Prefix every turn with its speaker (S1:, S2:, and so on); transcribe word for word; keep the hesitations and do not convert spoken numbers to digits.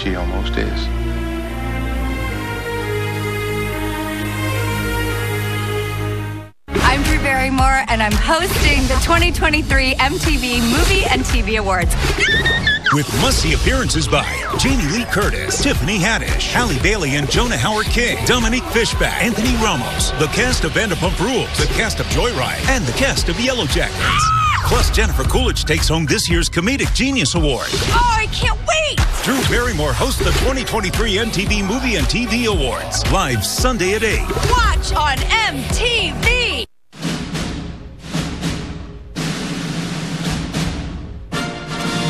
S1: She almost is.
S2: I'm Drew Barrymore, and I'm hosting the twenty twenty-three M T V Movie and T V Awards.
S3: With must-see appearances by Jamie Lee Curtis, Tiffany Haddish, Halle Bailey and Jonah Howard-King, Dominique Fishback, Anthony Ramos, the cast of Vanderpump Rules, the cast of Joyride, and the cast of Yellow Jackets. Plus, Jennifer Coolidge takes home this year's Comedic Genius Award.
S2: Oh, I can't wait!
S3: Drew Barrymore hosts the twenty twenty-three M T V Movie and T V Awards, live Sunday at eight.
S2: Watch on M T V!